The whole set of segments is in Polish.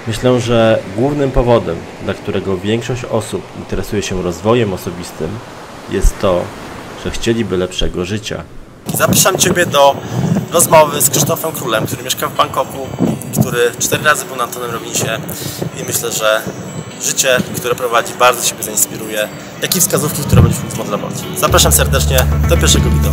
Myślę, że głównym powodem, dla którego większość osób interesuje się rozwojem osobistym, jest to, że chcieliby lepszego życia. Zapraszam Ciebie do rozmowy z Krzysztofem Królem, który mieszka w Bangkoku, który 4 razy był na Tonym Robinsie i myślę, że życie, które prowadzi, bardzo Ciebie zainspiruje, jak i wskazówki, które będziesz mógł zmodelować. Zapraszam serdecznie do pierwszego wideo.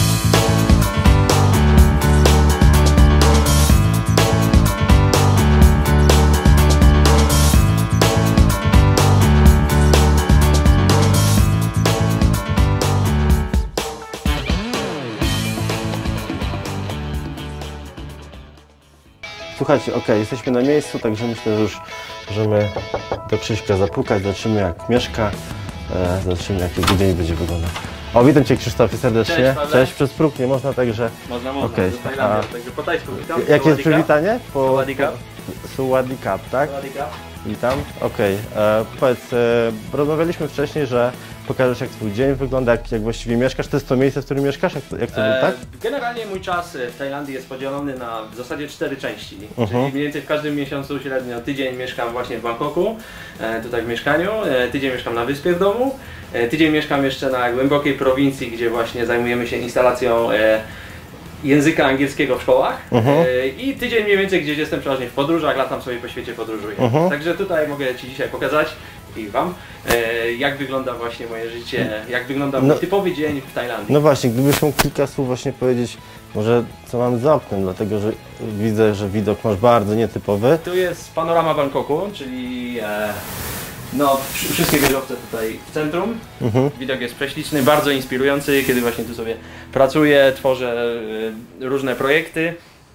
Słuchajcie, jesteśmy na miejscu, także myślę, że już możemy do Krzyśka zapukać, zobaczymy jak mieszka, zobaczymy jak jego dzień będzie wyglądał. O, witam Cię Krzysztofie serdecznie. Cześć, przez próg nie można, także... Można, także po tajsku witam. Jakie jest przywitanie? Sawadika, tak? Witam, powiedz, rozmawialiśmy wcześniej, że pokażesz jak Twój dzień wygląda, jak właściwie mieszkasz. To jest to miejsce, w którym mieszkasz? Jak to tak? Generalnie mój czas w Tajlandii jest podzielony na w zasadzie 4 części. Czyli mniej więcej w każdym miesiącu średnio tydzień mieszkam właśnie w Bangkoku, tutaj w mieszkaniu, tydzień mieszkam na wyspie w domu, tydzień mieszkam jeszcze na głębokiej prowincji, gdzie właśnie zajmujemy się instalacją języka angielskiego w szkołach i tydzień mniej więcej gdzieś jestem przeważnie w podróżach, latam sobie po świecie, podróżuję. Także tutaj mogę Ci dzisiaj pokazać i Wam, jak wygląda właśnie moje życie, jak wygląda mój typowy dzień w Tajlandii. No właśnie, gdybyś mógł kilka słów właśnie powiedzieć, może co mamy za oknem, dlatego że widzę, że widok masz bardzo nietypowy. Tu jest panorama Bangkoku, czyli no, wszystkie wieżowce tutaj w centrum. Widok jest prześliczny, bardzo inspirujący, kiedy właśnie tu sobie pracuję, tworzę różne projekty.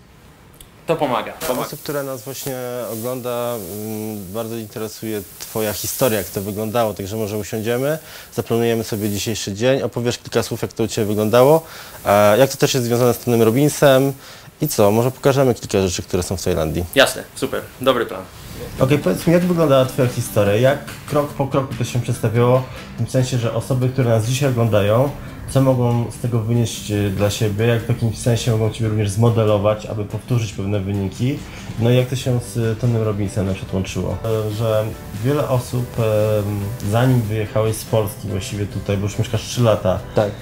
To pomaga. Osób, która nas właśnie ogląda, bardzo interesuje Twoja historia, jak to wyglądało, także może usiądziemy, zaplanujemy sobie dzisiejszy dzień, opowiesz kilka słów, jak to u Ciebie wyglądało, jak to też jest związane z Tonym Robinsem i co, może pokażemy kilka rzeczy, które są w Tajlandii. Jasne, super, dobry plan. Powiedz mi, jak wyglądała Twoja historia, jak krok po kroku to się przedstawiało, w tym sensie, że osoby, które nas dzisiaj oglądają, co mogą z tego wynieść dla siebie, jak w jakimś sensie mogą Ciebie również zmodelować, aby powtórzyć pewne wyniki, no i jak to się z Tonym Robinsem na przykład łączyło. Że wiele osób, zanim wyjechałeś z Polski właściwie tutaj, bo już mieszkasz 3 lata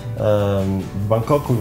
w Bangkoku,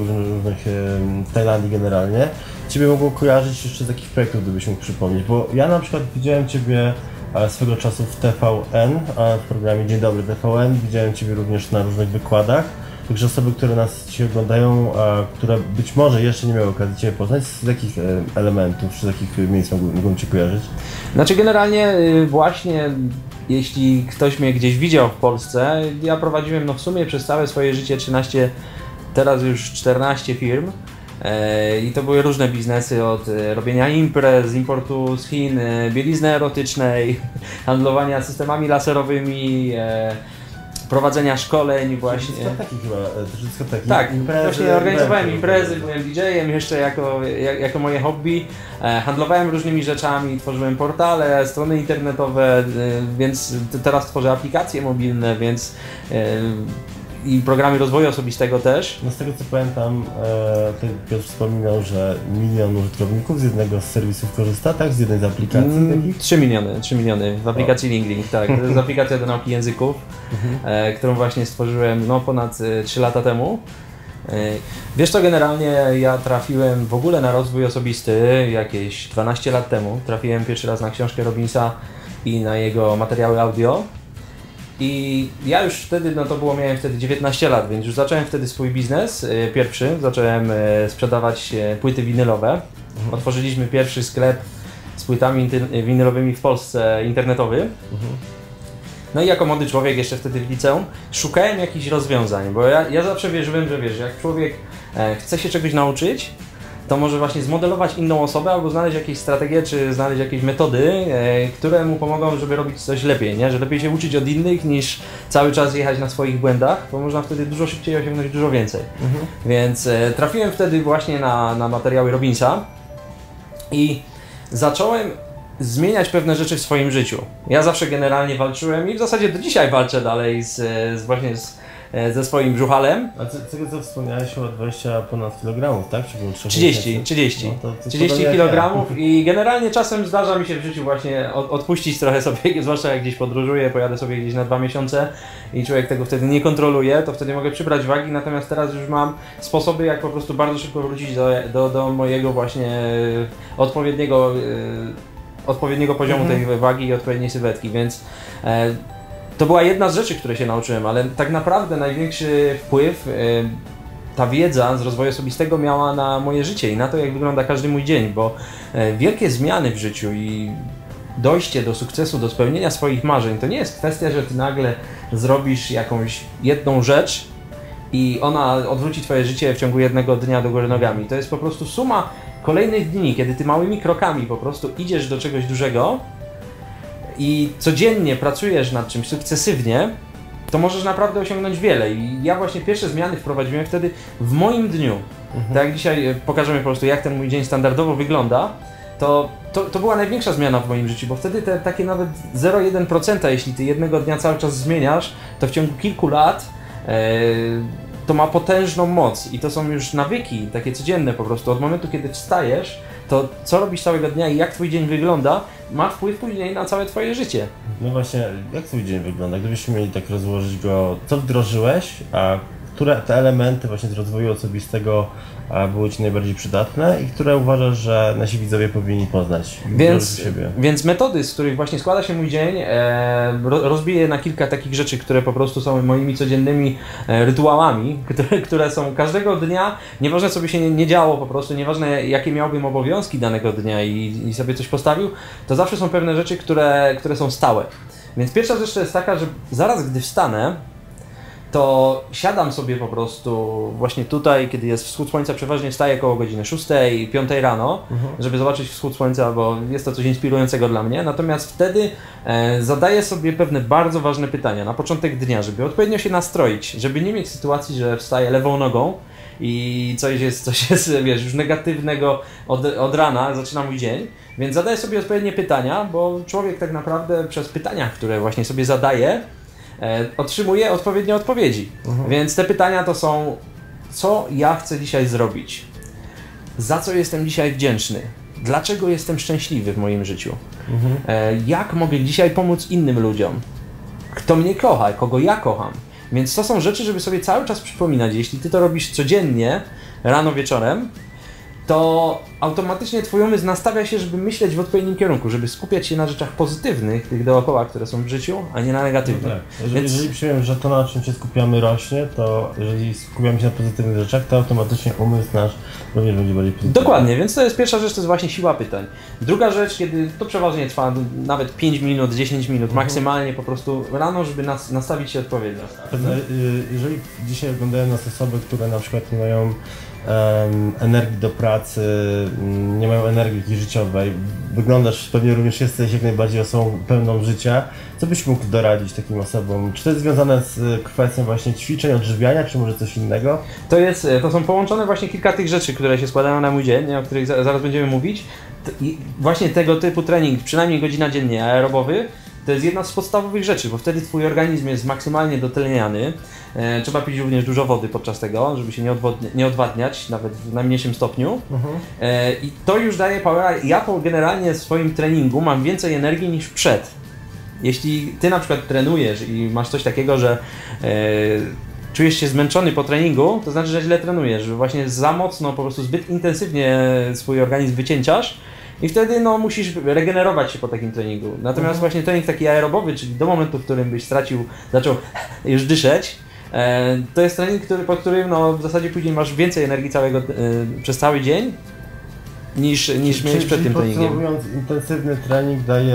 w Tajlandii generalnie, Ciebie mogło kojarzyć jeszcze z takich projektów, gdybyś mógł przypomnieć, bo ja na przykład widziałem Ciebie swego czasu w TVN, w programie Dzień Dobry TVN, widziałem Ciebie również na różnych wykładach. Także osoby, które nas dzisiaj oglądają, które być może jeszcze nie miały okazji Ciebie poznać, z jakich elementów, czy z jakich miejsc mogą Cię kojarzyć? Znaczy generalnie właśnie, jeśli ktoś mnie gdzieś widział w Polsce, ja prowadziłem no w sumie przez całe swoje życie 13, teraz już 14 firm. I to były różne biznesy, od robienia imprez, importu z Chin, bielizny erotycznej, handlowania systemami laserowymi, prowadzenia szkoleń właśnie. Dyskoteki. Tak, właśnie organizowałem imprezy, byłem DJ-em jeszcze jako moje hobby. Handlowałem różnymi rzeczami, tworzyłem portale, strony internetowe, więc teraz tworzę aplikacje mobilne, więc i programy rozwoju osobistego też. No z tego co pamiętam, Piotr wspominał, że 1 milion użytkowników z jednego z serwisów korzysta, tak? Z jednej z aplikacji takich? 3 miliony w aplikacji LingLink, tak. To jest aplikacja do nauki języków, którą właśnie stworzyłem no, ponad 3 lata temu. Wiesz co, generalnie ja trafiłem w ogóle na rozwój osobisty jakieś 12 lat temu. Trafiłem pierwszy raz na książkę Robinsa i na jego materiały audio. I ja już wtedy, no to było, miałem wtedy 19 lat, więc już zacząłem wtedy swój biznes pierwszy. Zacząłem sprzedawać płyty winylowe. Otworzyliśmy pierwszy sklep z płytami winylowymi w Polsce, internetowy. No i jako młody człowiek, jeszcze wtedy w liceum, szukałem jakichś rozwiązań, bo ja zawsze wierzyłem, że wiesz, jak człowiek chce się czegoś nauczyć, to może właśnie zmodelować inną osobę albo znaleźć jakieś strategie, czy znaleźć jakieś metody, które mu pomogą, żeby robić coś lepiej, nie? Że lepiej się uczyć od innych niż cały czas jechać na swoich błędach, bo można wtedy dużo szybciej osiągnąć dużo więcej. Więc trafiłem wtedy właśnie na materiały Robinsa i zacząłem zmieniać pewne rzeczy w swoim życiu. Ja zawsze generalnie walczyłem i w zasadzie do dzisiaj walczę dalej właśnie z ze swoim brzuchalem. A co wspomniałeś o 20 ponad kilogramów, tak? Czy było 30 kg i generalnie czasem zdarza mi się w życiu właśnie odpuścić trochę sobie, zwłaszcza jak gdzieś podróżuję, pojadę sobie gdzieś na 2 miesiące i człowiek tego wtedy nie kontroluje, to wtedy mogę przybrać wagi, natomiast teraz już mam sposoby, jak po prostu bardzo szybko wrócić do mojego właśnie odpowiedniego poziomu tej wagi i odpowiedniej sylwetki, więc to była jedna z rzeczy, które się nauczyłem, ale tak naprawdę największy wpływ ta wiedza z rozwoju osobistego miała na moje życie i na to, jak wygląda każdy mój dzień, bo wielkie zmiany w życiu i dojście do sukcesu, do spełnienia swoich marzeń, to nie jest kwestia, że ty nagle zrobisz jakąś jedną rzecz i ona odwróci twoje życie w ciągu jednego dnia do góry nogami. To jest po prostu suma kolejnych dni, kiedy ty małymi krokami po prostu idziesz do czegoś dużego i codziennie pracujesz nad czymś sukcesywnie, to możesz naprawdę osiągnąć wiele. I ja właśnie pierwsze zmiany wprowadziłem wtedy w moim dniu. Tak jak dzisiaj pokażemy po prostu, jak ten mój dzień standardowo wygląda, to była największa zmiana w moim życiu, bo wtedy te takie nawet 0,1%, jeśli ty jednego dnia cały czas zmieniasz, to w ciągu kilku lat to ma potężną moc i to są już nawyki, takie codzienne po prostu. Od momentu, kiedy wstajesz, to co robisz całego dnia i jak twój dzień wygląda, ma wpływ później na całe twoje życie. No właśnie, jak twój dzień wygląda? Gdybyśmy mieli tak rozłożyć go, co wdrożyłeś, a które te elementy właśnie z rozwoju osobistego były ci najbardziej przydatne i które uważasz, że nasi widzowie powinni poznać? Więc metody, z których właśnie składa się mój dzień, rozbiję na kilka takich rzeczy, które po prostu są moimi codziennymi rytuałami, które są każdego dnia, nieważne co by się nie działo po prostu, nieważne jakie miałbym obowiązki danego dnia i sobie coś postawił, to zawsze są pewne rzeczy, które są stałe. Więc pierwsza rzecz to jest taka, że zaraz gdy wstanę, to siadam sobie po prostu właśnie tutaj, kiedy jest wschód słońca, przeważnie wstaję koło godziny 6, 5 rano, żeby zobaczyć wschód słońca, bo jest to coś inspirującego dla mnie. Natomiast wtedy zadaję sobie pewne bardzo ważne pytania na początek dnia, żeby odpowiednio się nastroić, żeby nie mieć sytuacji, że wstaję lewą nogą i coś jest wiesz, już negatywnego od rana, zaczyna mój dzień. Więc zadaję sobie odpowiednie pytania, bo człowiek tak naprawdę przez pytania, które właśnie sobie zadaje, otrzymuje odpowiednie odpowiedzi. Więc te pytania to są: co ja chcę dzisiaj zrobić? Za co jestem dzisiaj wdzięczny? Dlaczego jestem szczęśliwy w moim życiu? Jak mogę dzisiaj pomóc innym ludziom? Kto mnie kocha? Kogo ja kocham? Więc to są rzeczy, żeby sobie cały czas przypominać. Jeśli ty to robisz codziennie, rano, wieczorem, to automatycznie twój umysł nastawia się, żeby myśleć w odpowiednim kierunku, żeby skupiać się na rzeczach pozytywnych, tych dookoła, które są w życiu, a nie na negatywnych. No tak. Jeżeli przyjmiemy, że to, na czym się skupiamy, rośnie, to jeżeli skupiamy się na pozytywnych rzeczach, to automatycznie umysł nasz również będzie bardziej pozytywny. Dokładnie, więc to jest pierwsza rzecz, to jest właśnie siła pytań. Druga rzecz, kiedy to przeważnie trwa nawet 5 minut, 10 minut maksymalnie po prostu rano, żeby nastawić się odpowiednio. Jeżeli dzisiaj oglądają nas osoby, które na przykład nie mają energii do pracy, nie mają energii życiowej, wyglądasz, pewnie również jesteś jak najbardziej osobą pełną życia, co byś mógł doradzić takim osobom? Czy to jest związane z kwestią właśnie ćwiczeń, odżywiania, czy może coś innego? To są połączone właśnie kilka tych rzeczy, które się składają na mój dzień, o których zaraz będziemy mówić. I właśnie tego typu trening, przynajmniej godzina dziennie aerobowy, to jest jedna z podstawowych rzeczy, bo wtedy twój organizm jest maksymalnie dotleniany. Trzeba pić również dużo wody podczas tego, żeby się nie odwadniać, nawet w najmniejszym stopniu. I to już daje power. Ja generalnie w swoim treningu mam więcej energii niż przed. Jeśli ty na przykład trenujesz i masz coś takiego, że czujesz się zmęczony po treningu, to znaczy, że źle trenujesz, że właśnie za mocno, po prostu zbyt intensywnie swój organizm wycieńczasz. I wtedy musisz regenerować się po takim treningu. Natomiast właśnie trening taki aerobowy, czyli do momentu, w którym byś zaczął już dyszeć, to jest trening, po którym w zasadzie później masz więcej energii przez cały dzień niż miałeś przed tym treningiem. Podsumowując, intensywny trening daje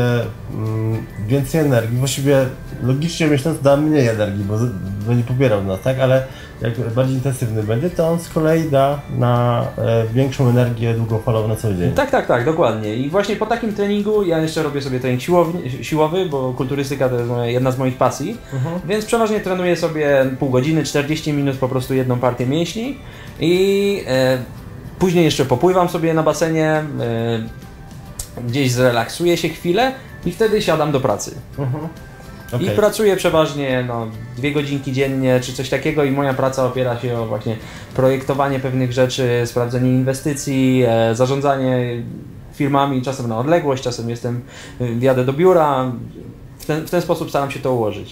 więcej energii. Właściwie logicznie myśląc da mniej energii, bo będzie pobierał nas, tak? Ale jak bardziej intensywny będzie, to on z kolei da na większą energię długofalową na cały dzień. Tak, dokładnie. I właśnie po takim treningu ja jeszcze robię sobie trening siłowy, bo kulturystyka to jest jedna z moich pasji, więc przeważnie trenuję sobie pół godziny, 40 minut po prostu jedną partię mięśni i później jeszcze popływam sobie na basenie, gdzieś zrelaksuję się chwilę i wtedy siadam do pracy. I pracuję przeważnie 2 godzinki dziennie czy coś takiego i moja praca opiera się o właśnie projektowanie pewnych rzeczy, sprawdzenie inwestycji, zarządzanie firmami, czasem na odległość, czasem jadę do biura. W ten sposób staram się to ułożyć.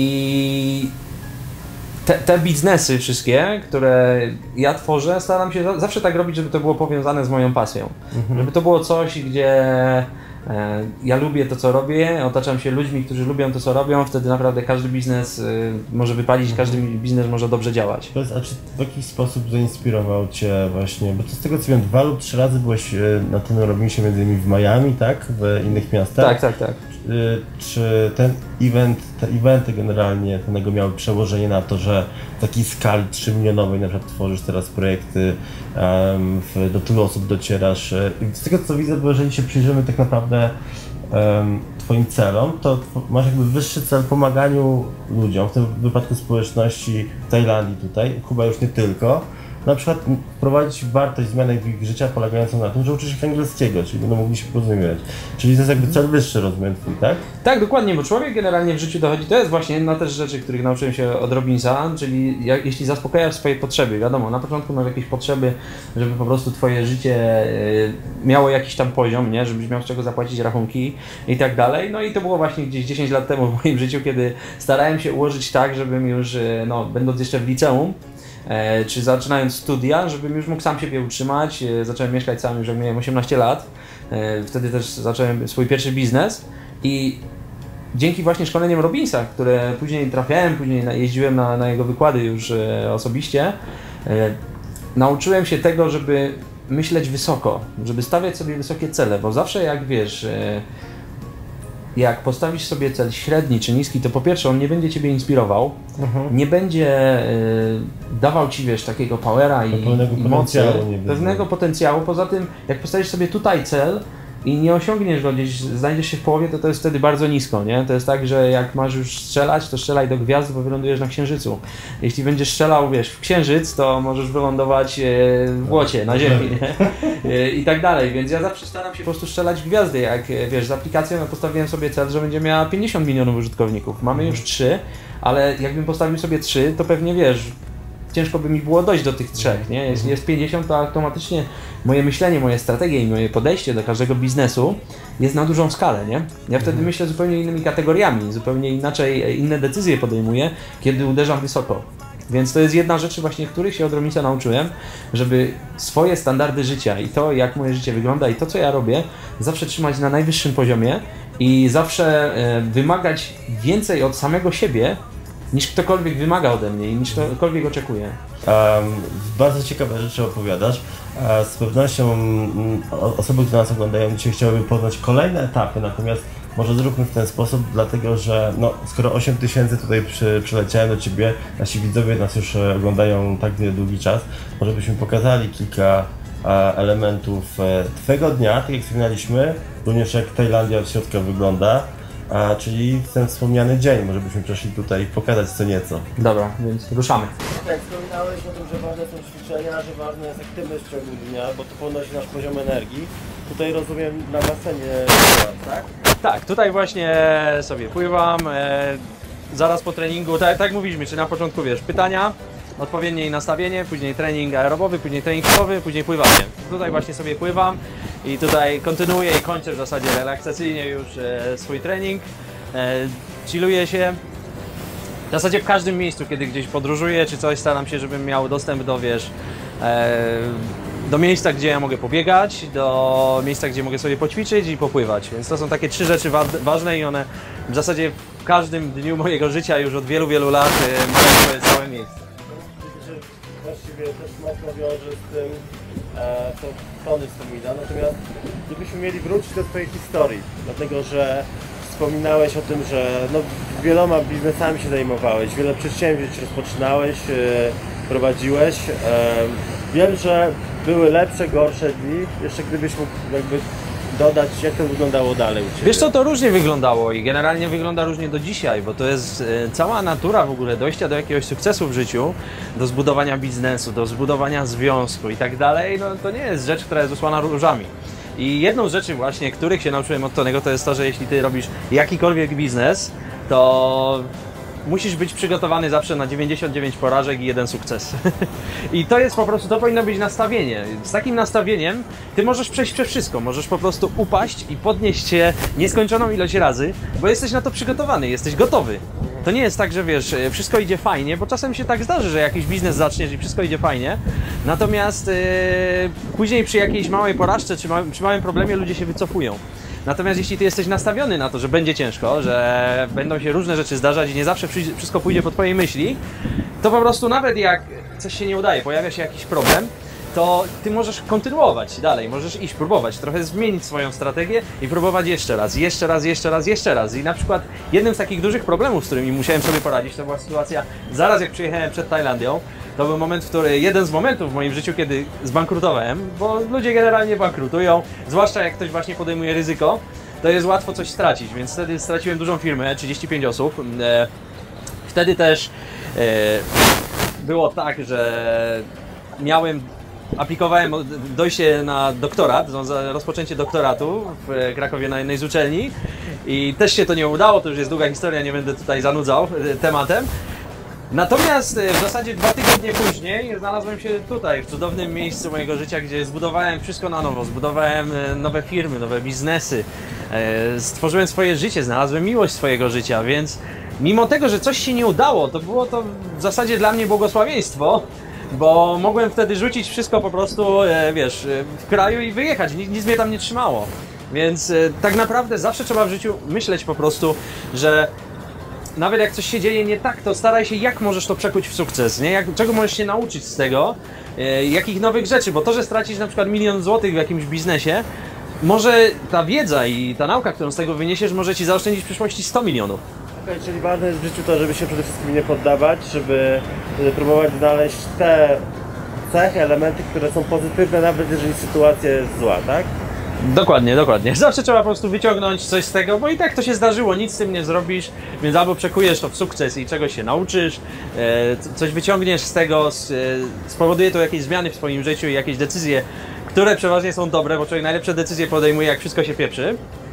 I te biznesy wszystkie, które ja tworzę, staram się zawsze tak robić, żeby to było powiązane z moją pasją. Żeby to było coś, gdzie ja lubię to, co robię, otaczam się ludźmi, którzy lubią to, co robią, wtedy naprawdę każdy biznes może wypalić, każdy biznes może dobrze działać. A czy w jakiś sposób zainspirował Cię właśnie, bo to z tego co wiem, 2 lub 3 razy byłeś na tym Robinsie, między innymi w Miami, tak? W innych miastach? Tak. Czy te eventy generalnie miały przełożenie na to, że w takiej skali 3-milionowej na przykład tworzysz teraz projekty, do tylu osób docierasz? Z tego co widzę, bo jeżeli się przyjrzymy tak naprawdę Twoim celom, to masz jakby wyższy cel pomaganiu ludziom, w tym wypadku społeczności w Tajlandii tutaj, chyba już nie tylko, na przykład wprowadzić wartość, zmianę w ich życia polegającą na tym, że uczysz ich angielskiego, czyli będą mogli się porozumiewać. Czyli to jest jakby cel wyższy, rozumiem twój, tak? Tak, dokładnie, bo człowiek generalnie w życiu dochodzi, to jest właśnie jedna też rzeczy, których nauczyłem się od Robinsa, czyli jeśli zaspokajasz swoje potrzeby, wiadomo, na początku masz jakieś potrzeby, żeby po prostu twoje życie miało jakiś tam poziom, nie? Żebyś miał z czego zapłacić rachunki i tak dalej, no i to było właśnie gdzieś 10 lat temu w moim życiu, kiedy starałem się ułożyć tak, żebym już, będąc jeszcze w liceum, czy zaczynając studia, żebym już mógł sam siebie utrzymać. Zacząłem mieszkać sam już jak miałem 18 lat. Wtedy też zacząłem swój pierwszy biznes i dzięki właśnie szkoleniom Robinsa, które później trafiałem, później jeździłem na jego wykłady już osobiście, nauczyłem się tego, żeby myśleć wysoko, żeby stawiać sobie wysokie cele, bo zawsze jak wiesz, jak postawisz sobie cel średni czy niski, to po pierwsze on nie będzie Ciebie inspirował, nie będzie dawał Ci, wiesz, takiego powera i mocy, pewnego potencjału. Poza tym, jak postawisz sobie tutaj cel i nie osiągniesz go gdzieś, znajdziesz się w połowie, to jest wtedy bardzo nisko, nie? To jest tak, że jak masz już strzelać, to strzelaj do gwiazd, bo wylądujesz na Księżycu. Jeśli będziesz strzelał, wiesz, w Księżyc, to możesz wylądować w błocie, na Ziemi, nie? I tak dalej, więc ja zawsze staram się po prostu strzelać w gwiazdy, jak wiesz, z aplikacją ja postawiłem sobie cel, że będzie miała 50 milionów użytkowników. Mamy już 3, ale jakbym postawił sobie 3, to pewnie wiesz, ciężko by mi było dojść do tych 3, nie? Jeśli jest 50, to automatycznie moje myślenie, moje strategie i moje podejście do każdego biznesu jest na dużą skalę, nie? Ja wtedy myślę zupełnie innymi kategoriami, zupełnie inaczej, inne decyzje podejmuję, kiedy uderzam wysoko. Więc to jest jedna rzecz właśnie, których się od Robinsa nauczyłem, żeby swoje standardy życia i to, jak moje życie wygląda i to, co ja robię, zawsze trzymać na najwyższym poziomie i zawsze wymagać więcej od samego siebie, niż ktokolwiek wymaga ode mnie i niż ktokolwiek oczekuje. Bardzo ciekawe rzeczy opowiadasz. Z pewnością osoby, które nas oglądają dzisiaj chciałyby poznać kolejne etapy, natomiast może zróbmy w ten sposób, dlatego że skoro 8000 tutaj przyleciałem do Ciebie, nasi widzowie nas już oglądają tak długi czas, może byśmy pokazali kilka elementów Twojego dnia, tak jak wspominaliśmy, również jak Tajlandia od środka wygląda. Czyli ten wspomniany dzień, może byśmy przeszli tutaj pokazać co nieco. Dobra, więc ruszamy. Tak, wspominałeś o tym, że ważne są ćwiczenia, że ważna jest aktywność w ciągu dnia, bo to podnosi nasz poziom energii. Tutaj rozumiem na basenie, tak? Tak, tutaj właśnie sobie pływam, zaraz po treningu, tak jak mówiliśmy, czy na początku wiesz, pytania, odpowiednie nastawienie, później trening aerobowy, później trening siłowy, później pływanie. Tutaj właśnie sobie pływam i tutaj kontynuuję i kończę w zasadzie relaksacyjnie już swój trening. Chilluję się. W zasadzie w każdym miejscu, kiedy gdzieś podróżuję czy coś, staram się, żebym miał dostęp do, wiesz, do miejsca, gdzie ja mogę pobiegać, do miejsca, gdzie mogę sobie poćwiczyć i popływać. Więc to są takie 3 rzeczy ważne i one w zasadzie w każdym dniu mojego życia już od wielu, wielu lat mają swoje całe miejsce. Właściwie też mocno wiąże z tym, co Tony wspomina, natomiast gdybyśmy mieli wrócić do Twojej historii, dlatego że wspominałeś o tym, że wieloma biznesami się zajmowałeś, wiele przedsięwzięć rozpoczynałeś, prowadziłeś. Wiem, że były lepsze, gorsze dni, jeszcze gdybyś mógł jakby dodać, jak to wyglądało dalej u Ciebie. Wiesz co, to różnie wyglądało i generalnie wygląda różnie do dzisiaj, bo to jest cała natura w ogóle dojścia do jakiegoś sukcesu w życiu, do zbudowania biznesu, do zbudowania związku i tak dalej, to nie jest rzecz, która jest usłana różami. I jedną z rzeczy właśnie, których się nauczyłem od Tonego, to jest to, że jeśli Ty robisz jakikolwiek biznes, to musisz być przygotowany zawsze na 99 porażek i 1 sukces. I to jest po prostu, to powinno być nastawienie. Z takim nastawieniem ty możesz przejść przez wszystko, możesz po prostu upaść i podnieść się nieskończoną ilość razy, bo jesteś na to przygotowany, jesteś gotowy. To nie jest tak, że wiesz, wszystko idzie fajnie, bo czasem się tak zdarzy, że jakiś biznes zaczniesz i wszystko idzie fajnie, natomiast później przy jakiejś małej porażce czy przy małym problemie ludzie się wycofują. Natomiast jeśli ty jesteś nastawiony na to, że będzie ciężko, że będą się różne rzeczy zdarzać i nie zawsze wszystko pójdzie po twojej myśli, to po prostu nawet jak coś się nie udaje, pojawia się jakiś problem, to ty możesz kontynuować dalej, możesz iść, próbować, trochę zmienić swoją strategię i próbować jeszcze raz, jeszcze raz, jeszcze raz, jeszcze raz. I na przykład jednym z takich dużych problemów, z którymi musiałem sobie poradzić, to była sytuacja zaraz jak przyjechałem przed Tajlandią. To był moment, jeden z momentów w moim życiu, kiedy zbankrutowałem, bo ludzie generalnie bankrutują, zwłaszcza jak ktoś właśnie podejmuje ryzyko, to jest łatwo coś stracić, więc wtedy straciłem dużą firmę, 35 osób. Wtedy też było tak, że aplikowałem dojście na doktorat, rozpoczęcie doktoratu w Krakowie na jednej z uczelni i też się to nie udało, to już jest długa historia, nie będę tutaj zanudzał tematem. Natomiast w zasadzie 2 tygodnie później znalazłem się tutaj, w cudownym miejscu mojego życia, gdzie zbudowałem wszystko na nowo, zbudowałem nowe firmy, nowe biznesy, stworzyłem swoje życie, znalazłem miłość swojego życia, więc mimo tego, że coś się nie udało, to było to w zasadzie dla mnie błogosławieństwo, bo mogłem wtedy rzucić wszystko po prostu, wiesz, w kraju i wyjechać, nic mnie tam nie trzymało. Więc tak naprawdę zawsze trzeba w życiu myśleć po prostu, że nawet jak coś się dzieje nie tak, to staraj się, jak możesz to przekuć w sukces, nie? Czego możesz się nauczyć z tego, jakich nowych rzeczy, bo to, że stracisz na przykład 1 000 000 złotych w jakimś biznesie, może ta wiedza i ta nauka, którą z tego wyniesiesz, może ci zaoszczędzić w przyszłości 100 milionów. Okay, czyli ważne jest w życiu to, żeby się przede wszystkim nie poddawać, żeby próbować znaleźć te cechy, elementy, które są pozytywne, nawet jeżeli sytuacja jest zła, tak? Dokładnie, dokładnie. Zawsze trzeba po prostu wyciągnąć coś z tego, bo i tak to się zdarzyło, nic z tym nie zrobisz, więc albo przekujesz to w sukces i czegoś się nauczysz, coś wyciągniesz z tego, spowoduje to jakieś zmiany w swoim życiu i jakieś decyzje, które przeważnie są dobre, bo człowiek najlepsze decyzje podejmuje, jak wszystko się pieprzy.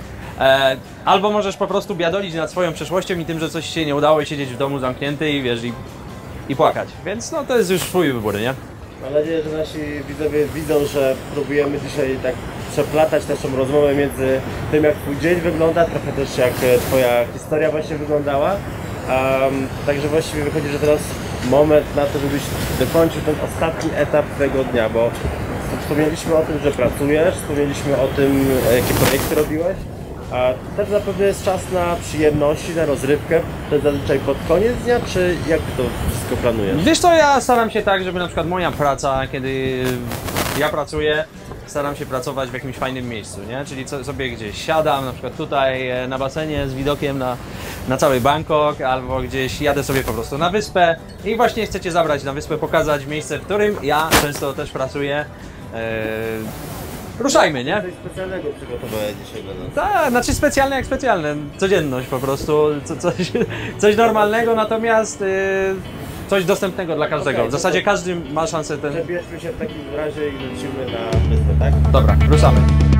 Albo możesz po prostu biadolić nad swoją przeszłością i tym, że coś się nie udało i siedzieć w domu zamknięty i wiesz, i płakać. Więc no to jest już twój wybór, nie? Mam nadzieję, że nasi widzowie widzą, że próbujemy dzisiaj tak przeplatać naszą rozmowę między tym, jak twój dzień wygląda, trochę też jak twoja historia właśnie wyglądała. Także właściwie wychodzi, że teraz moment na to, żebyś dokończył ten ostatni etap twojego dnia, bo wspomnieliśmy o tym, że pracujesz, wspomnieliśmy o tym, jakie projekty robiłeś, a też zapewne jest czas na przyjemności, na rozrywkę. To jest zazwyczaj pod koniec dnia, czy jak to wszystko planujesz? Wiesz co, ja staram się tak, żeby na przykład moja praca, kiedy ja pracuję, staram się pracować w jakimś fajnym miejscu, nie? Czyli sobie gdzieś siadam, na przykład tutaj na basenie z widokiem na cały Bangkok, albo gdzieś jadę sobie po prostu na wyspę i właśnie chcę Cię zabrać na wyspę, pokazać miejsce, w którym ja często też pracuję. Ruszajmy, nie? Coś specjalnego przygotowałeś dzisiaj dla nas. Tak, znaczy specjalne jak specjalne, codzienność po prostu, coś normalnego, natomiast coś dostępnego dla każdego. Okay, w zasadzie każdy ma szansę ten... Przebierzmy się w takim razie i lecimy na wyspę, tak? Dobra, ruszamy.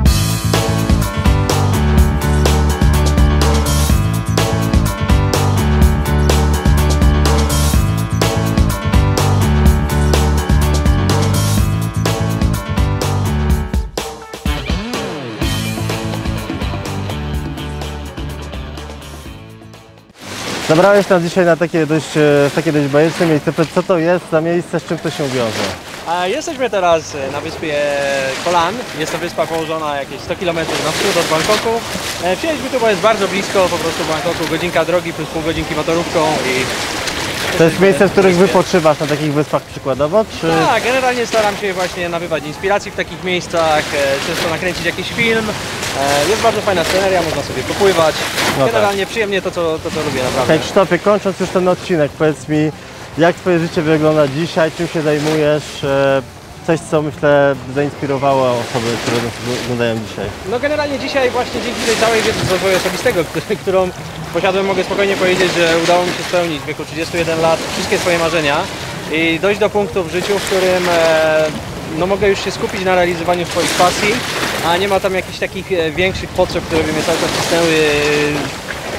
Zabrałeś nas dzisiaj na takie dość bajeczne miejsce. Co to jest za miejsce, z czym to się wiąże? Jesteśmy teraz na wyspie Koh Lan. Jest to wyspa położona jakieś 100 km na wschód od Bangkoku. Przyjechaliśmy tu, bo jest bardzo blisko po prostu Bangkoku. Godzinka drogi plus pół godzinki motorówką i... To jest miejsce, w których wypoczywasz na takich wyspach przykładowo, czy...? Tak, generalnie staram się właśnie nabywać inspiracji w takich miejscach, często nakręcić jakiś film. Jest bardzo fajna sceneria, można sobie popływać. No generalnie tak. Przyjemnie to, co lubię naprawdę. Okej, Krzysztofie, kończąc już ten odcinek, powiedz mi, jak twoje życie wygląda dzisiaj, czym się zajmujesz? Coś, co myślę zainspirowało osoby, które nas oglądają dzisiaj. No generalnie dzisiaj właśnie dzięki tej całej wiedzy z rozwoju osobistego, którą posiadłem, mogę spokojnie powiedzieć, że udało mi się spełnić w wieku 31 lat wszystkie swoje marzenia i dojść do punktu w życiu, w którym no, mogę już się skupić na realizowaniu swoich pasji, a nie ma tam jakichś takich większych potrzeb, które by mnie cały czas cisnęły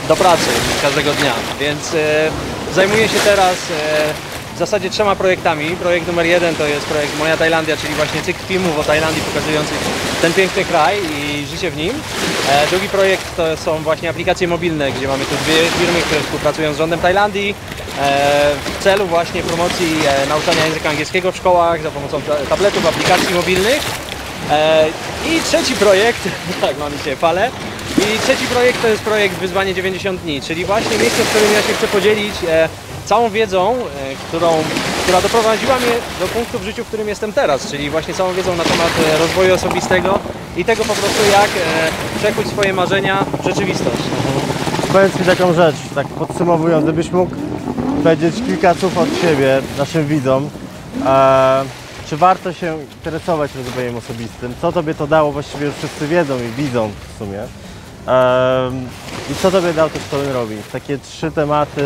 do pracy każdego dnia, więc zajmuję się teraz w zasadzie 3 projektami. Projekt numer 1 to jest projekt Moja Tajlandia, czyli właśnie cykl filmów o Tajlandii pokazujących ten piękny kraj i życie w nim. Drugi projekt to są właśnie aplikacje mobilne, gdzie mamy tu 2 firmy, które współpracują z rządem Tajlandii w celu właśnie promocji nauczania języka angielskiego w szkołach za pomocą tabletów, aplikacji mobilnych. I trzeci projekt, tak, mam dzisiaj falę. I trzeci projekt to jest projekt Wyzwanie 90 dni, czyli właśnie miejsce, w którym ja się chcę podzielić całą wiedzą, która doprowadziła mnie do punktu w życiu, w którym jestem teraz, czyli właśnie całą wiedzą na temat rozwoju osobistego i tego po prostu, jak przekuć swoje marzenia w rzeczywistość. Powiedz mi taką rzecz, tak podsumowując, gdybyś mógł powiedzieć kilka słów od siebie naszym widzom, czy warto się interesować rozwojem osobistym? Co Tobie to dało? Właściwie już wszyscy wiedzą i widzą w sumie. I co Tobie dał też Tony Robbins? Takie 3 tematy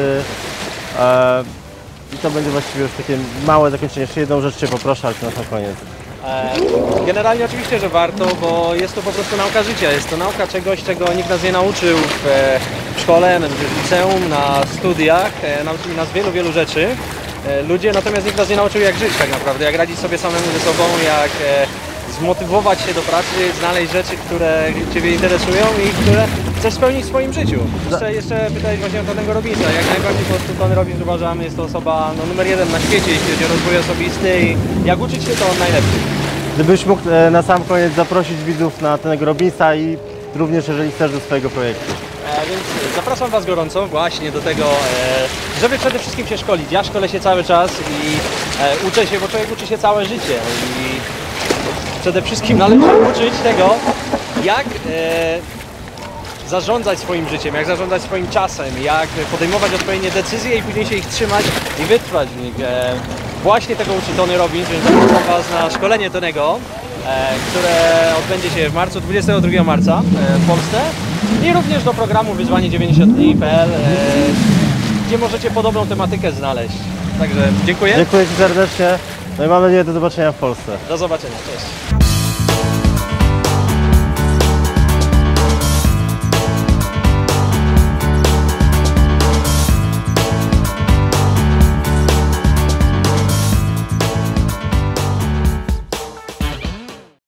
i to będzie właściwie już takie małe zakończenie. Jeszcze jedną rzecz Cię poproszę, ale to na sam koniec. Generalnie oczywiście, że warto, bo jest to po prostu nauka życia. Jest to nauka czegoś, czego nikt nas nie nauczył w szkole, w liceum, na studiach. Nauczyli nas wielu rzeczy. Ludzie, natomiast nikt nas nie nauczył, jak żyć tak naprawdę, jak radzić sobie samemu ze sobą, jak zmotywować się do pracy, znaleźć rzeczy, które Ciebie interesują i które chcesz spełnić w swoim życiu. Jeszcze pytałeś właśnie o Tonego Robbinsa. Jak najbardziej po prostu Tony Robbins, uważam, jest to osoba numer 1 na świecie, jeśli chodzi o rozwój osobisty i jak uczyć się, to on najlepszy. Gdybyś mógł na sam koniec zaprosić widzów na Tonego Robbinsa i również jeżeli chcesz do swojego projektu. Więc zapraszam Was gorąco właśnie do tego, żeby przede wszystkim się szkolić. Ja szkolę się cały czas i uczę się, bo człowiek uczy się całe życie. I przede wszystkim należy uczyć tego, jak zarządzać swoim życiem, jak zarządzać swoim czasem, jak podejmować odpowiednie decyzje i później się ich trzymać i wytrwać w nich. Właśnie tego uczy Tony Robbins, więc zapraszam Was na szkolenie Tonego, które odbędzie się w marcu, 22 marca w Polsce i również do programu Wyzwanie 90 dni.pl, gdzie możecie podobną tematykę znaleźć. Także dziękuję. Dziękuję Ci serdecznie. No i mam nadzieję do zobaczenia w Polsce. Do zobaczenia. Cześć.